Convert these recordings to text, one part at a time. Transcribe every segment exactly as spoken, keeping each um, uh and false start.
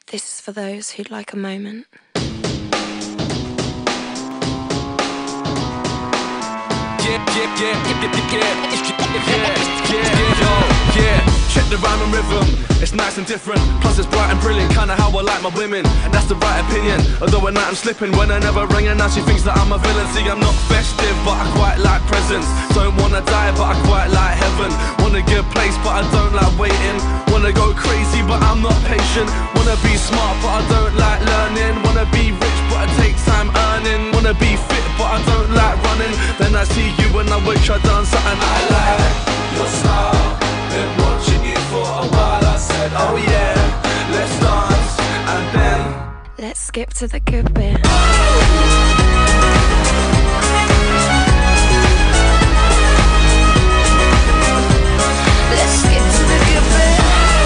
This is for those who'd like a moment. Yeah, yeah, yeah, yeah, yeah, yeah, yeah, yo, yeah. Check the rhyme and rhythm, it's nice and different. Plus it's bright and brilliant, kinda how I like my women. And that's the right opinion, although at night I'm slipping. When I never ring and now she thinks that I'm a villain. See, I'm not festive, but I quite like presents. Don't wanna die, but I quite like heaven. Want a good place, but I don't like waiting. Wanna go crazy, but I'm not patient. Wanna be smart, but I don't like learning. Wanna be rich, but I take time earning. Wanna be fit, but I don't like running. Then I see you and I wish I'd done something I like. Your style, been watching you for a while. I said, oh yeah, let's dance, and then Let's skip to the good bit. Let's skip to the good bit.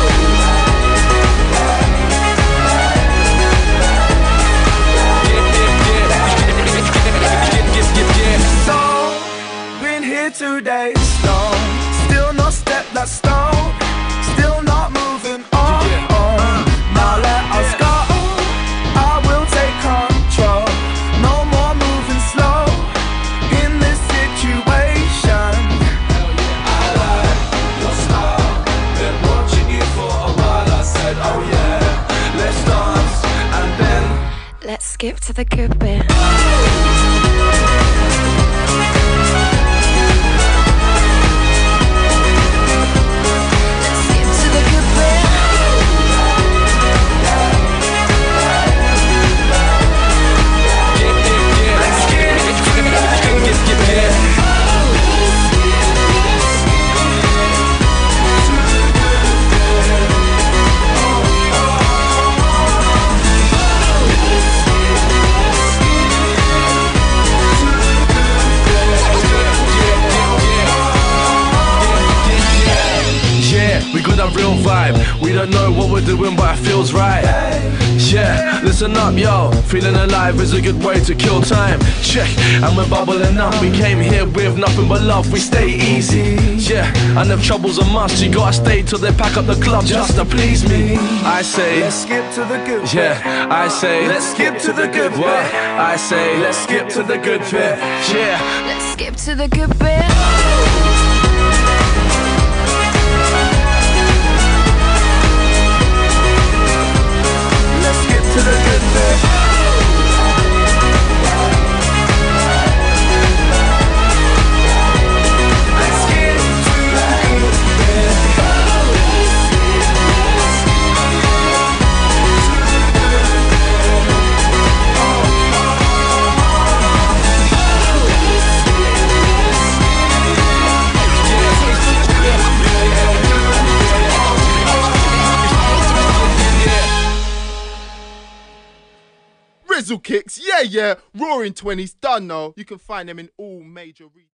So, been here two days, no, still not stepped that stone, still not moving on. Now let us go, I will take control. No more moving slow in this situation. I like your style, been watching you for a while. I said, oh yeah, let's dance, and then Let's skip to the good bit. We got a real vibe, we don't know what we're doing but it feels right. Yeah, listen up yo, feeling alive is a good way to kill time. Check, and we're bubbling up, we came here with nothing but love, we stay easy. Yeah, and if trouble's a must, you gotta stay till they pack up the club just to please me. I say, let's skip to the good bit. Yeah, I say, let's skip to the good bit. I say, let's skip to the good bit. Yeah, Let's skip to the good bit. to the good bit. Rizzle Kicks, yeah, yeah. Roaring twenties, done now. You can find them in all major regions.